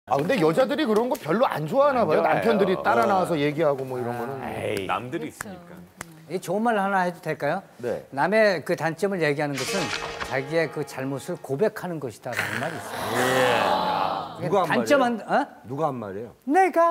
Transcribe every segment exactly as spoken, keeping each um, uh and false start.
아 근데 여자들이 그런 거 별로 안 좋아하나 봐요. 남편들이 따라 나와서 얘기하고 뭐 이런 거는. 에이, 남들이 있으니까. 이 좋은 말 하나 해도 될까요? 네. 남의 그 단점을 얘기하는 것은 자기의 그 잘못을 고백하는 것이다라는 말이 있어요. 예. 누가 한 단점 말이에요? 한, 어? 누가 한 말이에요? 내가.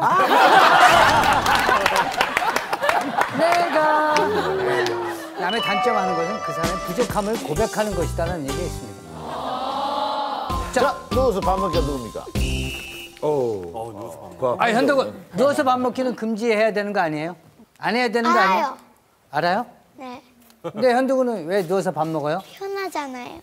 내가. 남의 단점 하는 것은 그 사람의 부족함을 고백하는 것이다라는 얘기가 있습니다. 자, 누워서 밥 먹기가 누굽니까? 오. 어, 누워서 밥 먹어. 아, 현덕은 누워서 밥 먹기는 금지해야 되는 거 아니에요? 안 해야 되는 거 알아요. 아니에요? 알아요? 네. 근데 현덕은 왜 누워서 밥 먹어요? 편하잖아요.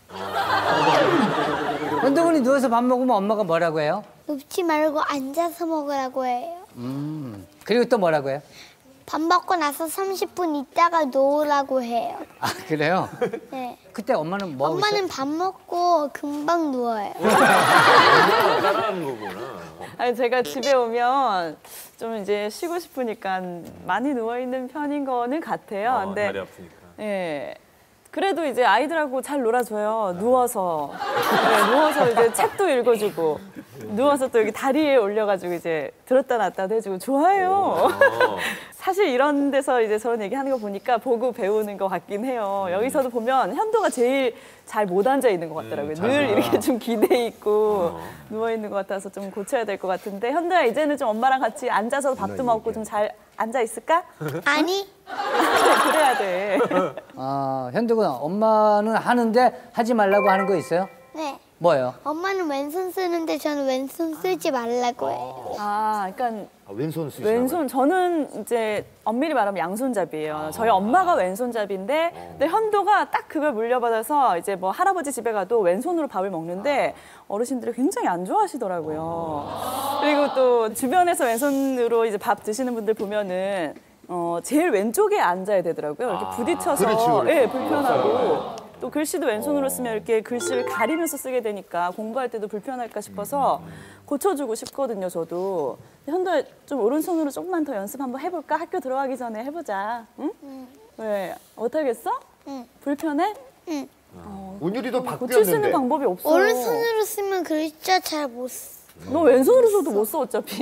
현덕은이 누워서 밥 먹으면 엄마가 뭐라고 해요? 눕지 말고 앉아서 먹으라고 해요. 음. 그리고 또 뭐라고 해요? 밥 먹고 나서 삼십 분 있다가 놓으라고 해요. 아, 그래요? 네. 그때 엄마는 뭐 하고 엄마는 있어요? 밥 먹고 금방 누워요. 따라하는 거구나. 아니 제가 집에 오면 좀 이제 쉬고 싶으니까 많이 누워 있는 편인 거는 같아요. 어, 근데 다리 아프니까. 예. 그래도 이제 아이들하고 잘 놀아줘요. 누워서. 네, 누워서 이제 책도 읽어주고. 누워서 또 여기 다리에 올려가지고 이제 들었다 놨다도 해주고 좋아요. 사실 이런 데서 이제 저런 얘기하는 거 보니까 보고 배우는 것 같긴 해요. 여기서도 보면 현도가 제일 잘 못 앉아 있는 것 같더라고요. 음, 늘 자세가. 이렇게 좀 기대 있고 어. 누워 있는 것 같아서 좀 고쳐야 될 것 같은데 현도야 이제는 좀 엄마랑 같이 앉아서 밥도 먹고 좀 잘 앉아 있을까? 아니, 그래야 돼. 아, 현덕은 엄마는 하는데 하지 말라고 하는 거 있어요? 네. 뭐예요? 엄마는 왼손 쓰는데 저는 왼손 쓰지 말라고 해요. 아, 그러니까 아, 왼손 쓰시나 왼손 저는 이제 엄밀히 말하면 양손잡이에요. 저희 엄마가 왼손잡이인데 근데 현도가 딱 그걸 물려받아서 이제 뭐 할아버지 집에 가도 왼손으로 밥을 먹는데 어르신들이 굉장히 안 좋아하시더라고요. 그리고 또 주변에서 왼손으로 이제 밥 드시는 분들 보면은 어 제일 왼쪽에 앉아야 되더라고요. 이렇게 부딪혀서 그렇죠, 그렇죠. 예, 불편하고 또 글씨도 왼손으로 쓰면 이렇게 글씨를 가리면서 쓰게 되니까 공부할 때도 불편할까 싶어서 고쳐주고 싶거든요, 저도. 현도야, 좀 오른손으로 조금만 더 연습 한번 해볼까? 학교 들어가기 전에 해보자. 응? 응. 왜? 못하겠어? 응. 불편해? 응. 운율이도 고칠 수 있는 바뀌었는데. 방법이 없어. 오른손으로 쓰면 글자 잘 못 써. 너 왼손으로 써도 못 써, 어차피.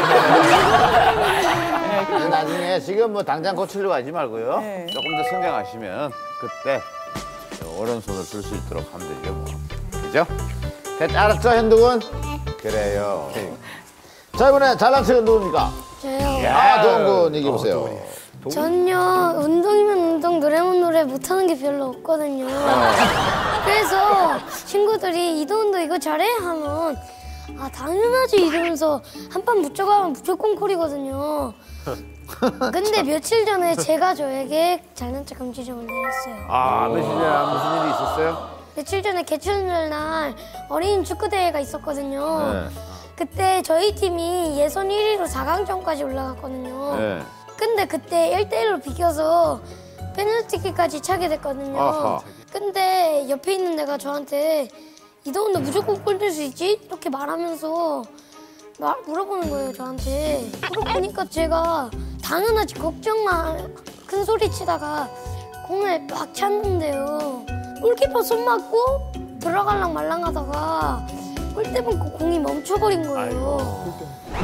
나중에 지금 뭐 당장 고치려고 하지 말고요. 네. 조금 더 성장하시면 그때 오른손을 쓸 수 있도록 하면 되죠. 뭐. 그죠? 됐, 알았죠, 현동은? 그래요. 자, 이번에 잘난 척은 누굽니까? 저요. 아, 도훈군 얘기해보세요. 전요 운동이면 운동, 노래면 노래 못하는 게 별로 없거든요. 그래서 친구들이 이도훈도 이거 잘해? 하면 아 당연하지 이러면서 한 판 붙여가면 무조건 콜이거든요. 근데 며칠 전에 제가 저에게 잘난 척 금지령을 내렸어요. 아, 며칠 전에 무슨 일이 있었어요? 며칠 전에 개천절 날 어린이 축구대회가 있었거든요. 네. 그때 저희 팀이 예선 일 위로 사 강전까지 올라갔거든요. 네. 근데 그때 일 대 일로 비겨서 페널티킥까지 차게 됐거든요. 아하. 근데 옆에 있는 애가 저한테 이도훈 너 무조건 골 넣을 수 있지? 이렇게 말하면서 말, 물어보는 거예요, 저한테. 물어보니까 제가 당연하지 걱정만 큰 소리 치다가 공을 막 찼는데요. 골키퍼 손 맞고 들어갈랑 말랑 하다가 골대 맞고 공이 멈춰버린 거예요.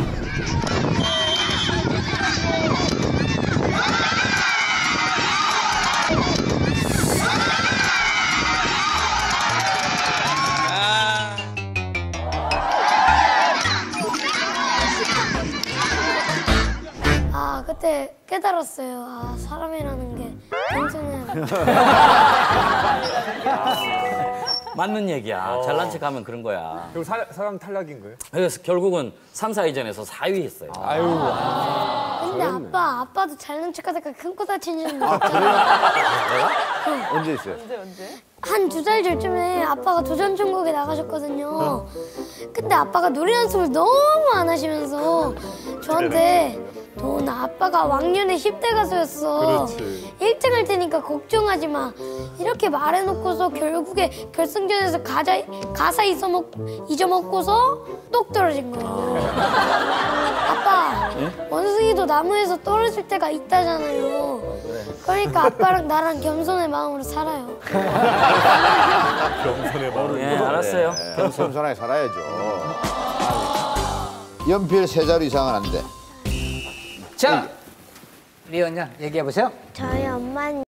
아, 그때 깨달았어요. 아, 사람이라는 게 단순해. 맞는 얘기야. 어. 잘난 척하면 그런 거야. 그럼 사, 사람 탈락인 거예요? 그래서 결국은 삼, 사위전에서 사 위 했어요. 아유. 근데 아빠, 아빠도 잘난 척하다가 큰 코 다친 적 아, 있잖아. 그래요? 언제 있어요? 언제, 언제? 한 두 달 전쯤에 아빠가 도전 천국에 나가셨거든요. 근데 아빠가 노래 연습을 너무 안 하시면서 저한테 너 나 아빠가 왕년에 십 대 가수였어. 일 등 할 테니까 걱정하지 마. 이렇게 말해놓고서 결국에 결승전에서 가자, 가사 잊어먹, 잊어먹고서 똑 떨어진 거예요. 아빠, 원숭이도 나무에서 떨어질 때가 있다잖아요. 그러니까 아빠랑 나랑 겸손의 마음으로 살아요. 겸손해 봐. 예, 알았어요. 네, 겸손하게 살아야죠. 연필 세 자루 이상은 안 돼. 자, 리언 양 얘기해 보세요. 저희 엄마는